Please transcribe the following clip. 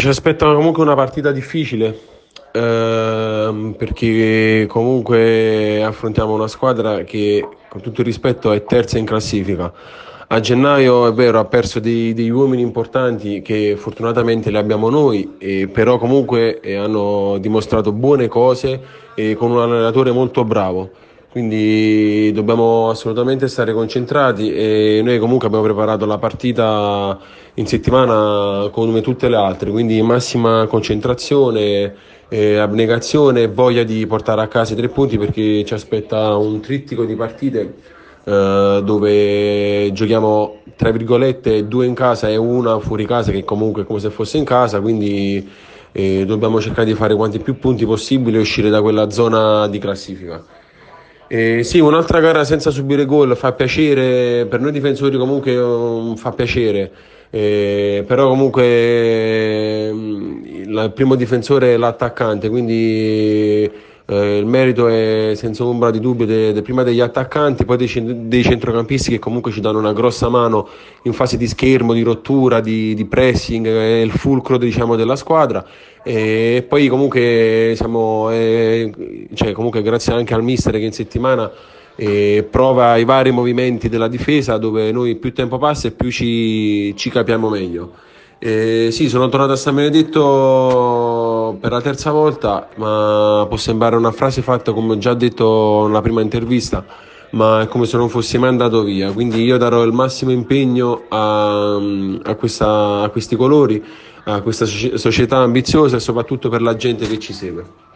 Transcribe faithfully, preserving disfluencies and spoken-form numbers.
Ci aspetta comunque una partita difficile, ehm, perché comunque affrontiamo una squadra che, con tutto il rispetto, è terza in classifica. A gennaio, è vero, ha perso dei- degli uomini importanti che fortunatamente li abbiamo noi, e però comunque eh, hanno dimostrato buone cose e con un allenatore molto bravo. Quindi dobbiamo assolutamente stare concentrati e noi comunque abbiamo preparato la partita in settimana come tutte le altre, quindi massima concentrazione, eh, abnegazione e voglia di portare a casa i tre punti perché ci aspetta un trittico di partite eh, dove giochiamo tra virgolette due in casa e una fuori casa che comunque è come se fosse in casa, quindi eh, dobbiamo cercare di fare quanti più punti possibili e uscire da quella zona di classifica. Eh, sì, un'altra gara senza subire gol fa piacere, per noi difensori comunque um, fa piacere. Eh, però comunque mm, il primo difensore è l'attaccante, quindi eh, il merito è senza ombra di dubbio de- de- prima degli attaccanti, poi dei, cent- dei centrocampisti che comunque ci danno una grossa mano in fase di schermo, di rottura, di, di pressing, è il fulcro diciamo, della squadra. E poi comunque siamo, eh, cioè, comunque grazie anche al mister che in settimana eh, prova i vari movimenti della difesa dove noi più tempo passa e più ci, ci capiamo meglio. Eh, sì, sono tornato a San Benedetto per la terza volta, ma può sembrare una frase fatta come ho già detto nella prima intervista, ma è come se non fossi mai andato via. Quindi io darò il massimo impegno a, a questa- a questi colori, a questa soci- società ambiziosa e soprattutto per la gente che ci segue.